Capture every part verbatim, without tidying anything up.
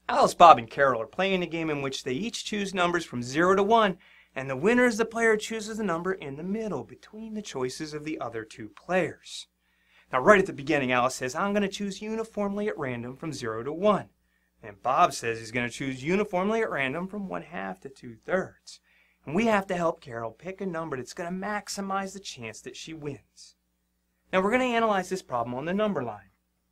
Alice, Bob, and Carol are playing a game in which they each choose numbers from zero to one, and the winner is the player who chooses the number in the middle between the choices of the other two players. Now, right at the beginning, Alice says, I'm going to choose uniformly at random from zero to one. And Bob says he's going to choose uniformly at random from one half to two thirds. And we have to help Carol pick a number that's going to maximize the chance that she wins. Now, we're going to analyze this problem on the number line.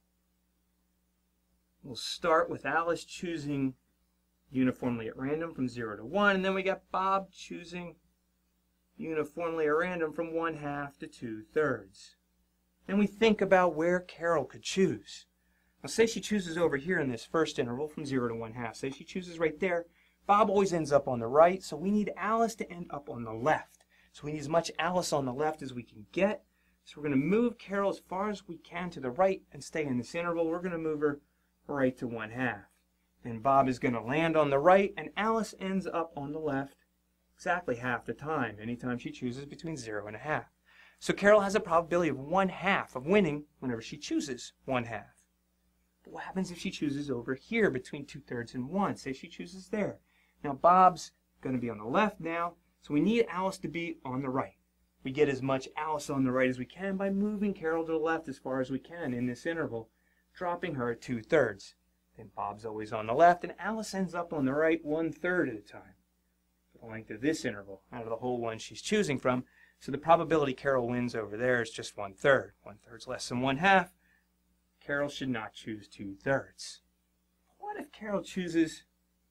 We'll start with Alice choosing uniformly at random from zero to one, and then we got Bob choosing uniformly at random from one half to two thirds. Then we think about where Carol could choose. Now, say she chooses over here in this first interval from zero to one half. Say she chooses right there. Bob always ends up on the right, so we need Alice to end up on the left. So we need as much Alice on the left as we can get. So we're going to move Carol as far as we can to the right and stay in this interval. We're going to move her right to one half. Then Bob is going to land on the right, and Alice ends up on the left exactly half the time, anytime she chooses between zero and a half. So Carol has a probability of one half of winning whenever she chooses one half. But what happens if she chooses over here between two thirds and one? Say she chooses there. Now Bob's going to be on the left now, so we need Alice to be on the right. We get as much Alice on the right as we can by moving Carol to the left as far as we can in this interval, dropping her at two thirds. Then Bob's always on the left, and Alice ends up on the right one third at a time, for the length of this interval, out of the whole one she's choosing from. So the probability Carol wins over there is just one third. One third's less than one half. Carol should not choose two thirds. What if Carol chooses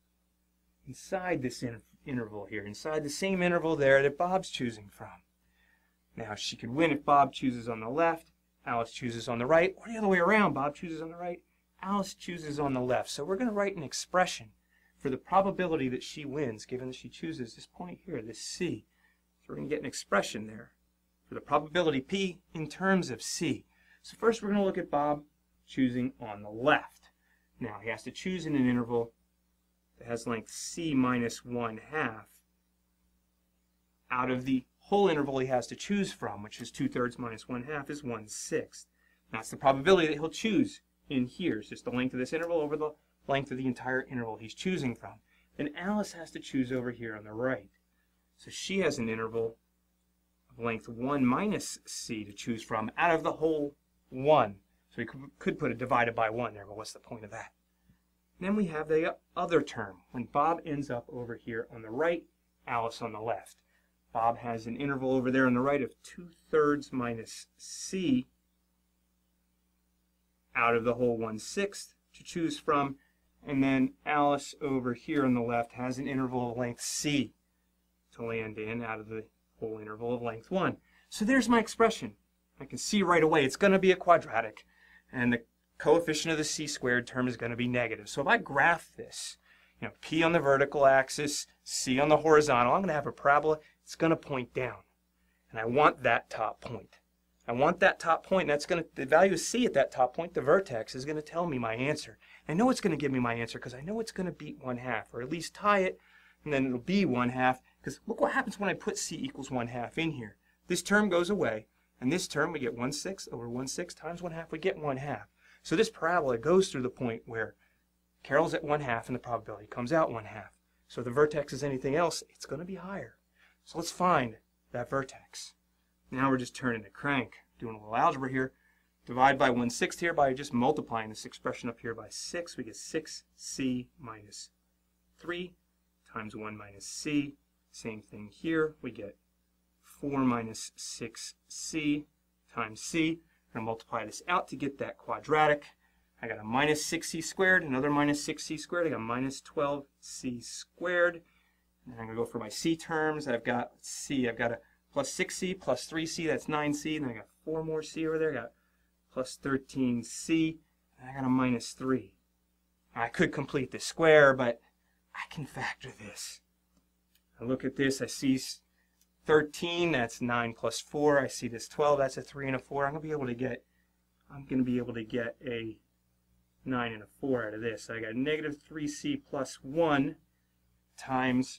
inside this in interval here, inside the same interval there that Bob's choosing from? Now, she could win if Bob chooses on the left, Alice chooses on the right, or the other way around. Bob chooses on the right, Alice chooses on the left. So we're going to write an expression for the probability that she wins, given that she chooses this point here, this C. So we're going to get an expression there for the probability P in terms of C. So first we're going to look at Bob choosing on the left. Now he has to choose in an interval that has length C minus one half out of the whole interval he has to choose from, which is two thirds minus one half is one sixth. That's the probability that he'll choose in here. It's just the length of this interval over the length of the entire interval he's choosing from. Then Alice has to choose over here on the right. So she has an interval of length one minus C to choose from out of the whole one. So we could put it divided by one there, but what's the point of that? Then we have the other term, when Bob ends up over here on the right, Alice on the left. Bob has an interval over there on the right of two thirds minus C out of the whole one sixth to choose from, and then Alice over here on the left has an interval of length C to land in out of the whole interval of length one. So there's my expression. I can see right away it's going to be a quadratic, and the coefficient of the C squared term is going to be negative. So if I graph this, you know, P on the vertical axis, C on the horizontal, I'm going to have a parabola. It's going to point down, and I want that top point. I want that top point, and that's going to, the value of C at that top point, the vertex, is going to tell me my answer. I know it's going to give me my answer because I know it's going to beat one half, or at least tie it, and then it'll be one half, because look what happens when I put C equals one half in here. This term goes away, and this term we get one sixth over one sixth times one half, we get one half. So this parabola goes through the point where Carol's at one half and the probability comes out one half. So if the vertex is anything else, it's going to be higher. So let's find that vertex. Now we're just turning the crank, doing a little algebra here. Divide by one sixth here by just multiplying this expression up here by six. We get six C minus three times one minus C. Same thing here. We get four minus six C times C. I'm going to multiply this out to get that quadratic. I got a minus six C squared, another minus six C squared. I got minus twelve C squared. And I'm going to go for my C terms. I've got, let's see, I've got a plus six C plus three C, that's nine C. Then I got four more C over there. I got plus thirteen C. And I got a minus three. I could complete the square, but I can factor this. I look at this, I see thirteen, that's nine plus four. I see this twelve, that's a three and a four. I'm going to be able to get, I'm going to be able to get a nine and a four out of this. So I got negative three C plus one times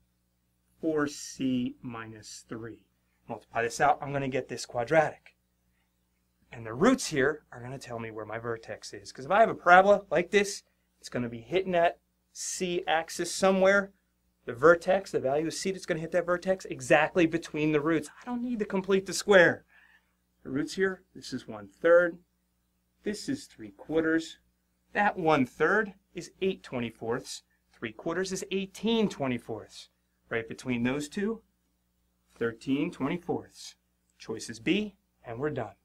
four C minus three. Multiply this out, I'm going to get this quadratic. And the roots here are going to tell me where my vertex is. Because if I have a parabola like this, It's going to be hitting that C axis somewhere. The vertex, the value of C that's going to hit that vertex exactly between the roots. I don't need to complete the square. The roots here, this is one third. This is three quarters. That one third is eight twenty-fourths. Three quarters is eighteen twenty-fourths. Right between those two, thirteen twenty-fourths. Choice is B, and we're done.